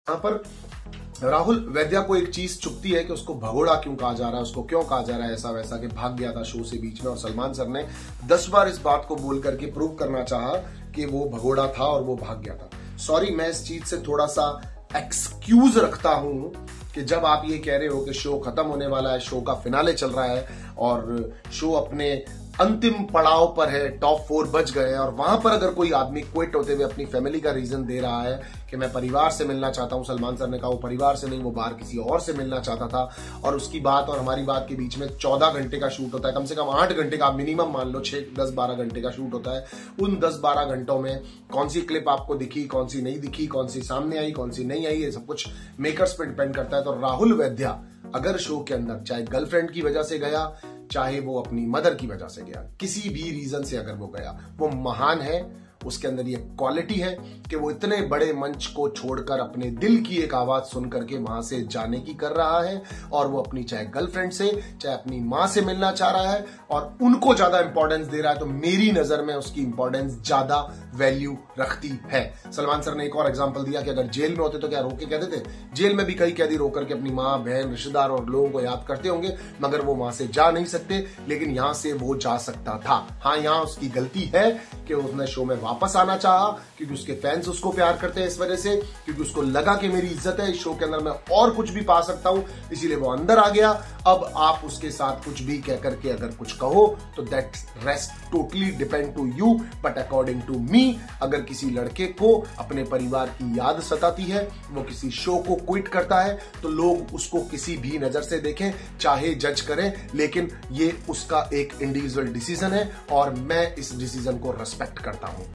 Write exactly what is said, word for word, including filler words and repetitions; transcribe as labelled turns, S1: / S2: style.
S1: यहाँ पर राहुल वैद्या को एक चीज चुभती है कि उसको भगोड़ा क्यों कहा जा रहा है, उसको क्यों कहा जा रहा है ऐसा वैसा कि भाग गया था शो से बीच में। और सलमान सर ने दस बार इस बात को बोल करके प्रूव करना चाहा कि वो भगोड़ा था और वो भाग गया था। सॉरी, मैं इस चीज से थोड़ा सा एक्सक्यूज रखता हूं कि जब आप ये कह रहे हो कि शो खत्म होने वाला है, शो का फिनाले चल रहा है और शो अपने अंतिम पड़ाव पर है, टॉप फोर बच गए हैं, और वहां पर अगर कोई आदमी क्विट होते हुए अपनी फैमिली का रीजन दे रहा है कि मैं परिवार से मिलना चाहता हूं। सलमान सर ने कहा वो परिवार से नहीं, वो बाहर किसी और से मिलना चाहता था, और उसकी बात और हमारी बात के बीच में चौदह घंटे का शूट होता है, कम से कम आठ घंटे का मिनिमम मान लो, छह दस बारह घंटे का शूट होता है। उन दस बारह घंटों में कौन सी क्लिप आपको दिखी, कौन सी नहीं दिखी, कौन सी सामने आई, कौन सी नहीं आई, ये सब कुछ मेकर्स पे डिपेंड करता है। तो राहुल वैद्या अगर शो के अंदर चाहे गर्लफ्रेंड की वजह से गया, चाहे वो अपनी मदर की वजह से गया, किसी भी रीजन से अगर वो गया, वो महान है। उसके अंदर ये क्वालिटी है कि वो इतने बड़े मंच को छोड़कर अपने दिल की एक आवाज सुन करके वहां से जाने की कर रहा है, और वो अपनी चाहे गर्लफ्रेंड से चाहे अपनी मां से मिलना चाह रहा है और उनको ज्यादा इंपॉर्टेंस दे रहा है। तो मेरी नजर में उसकी इंपॉर्टेंस ज्यादा वैल्यू रखती है। सलमान सर ने एक और एग्जांपल दिया कि अगर जेल में होते तो क्या रोके कहते थे, जेल में भी कई कैदी रोक करके अपनी मां, बहन, रिश्तेदार और लोगों को याद करते होंगे, मगर वो वहां से जा नहीं सकते, लेकिन यहां से वो जा सकता था। हाँ, यहां उसकी गलती है कि उसने शो में वापस आना चाहा, क्योंकि उसके फैंस उसको प्यार करते हैं इस वजह से, क्योंकि उसको लगा कि मेरी इज्जत है इस शो के अंदर, मैं और कुछ भी पा सकता हूं, इसीलिए वो अंदर आ गया। अब आप उसके साथ कुछ भी कह करके अगर कुछ कहो तो that rest totally depend to you, but according to me, अगर किसी लड़के को अपने परिवार की याद सताती है, वो किसी शो को क्विट करता है, तो लोग उसको किसी भी नजर से देखें, चाहे जज करें, लेकिन ये उसका एक इंडिविजुअल डिसीजन है और मैं इस डिसीजन को रेस्पेक्ट करता हूं।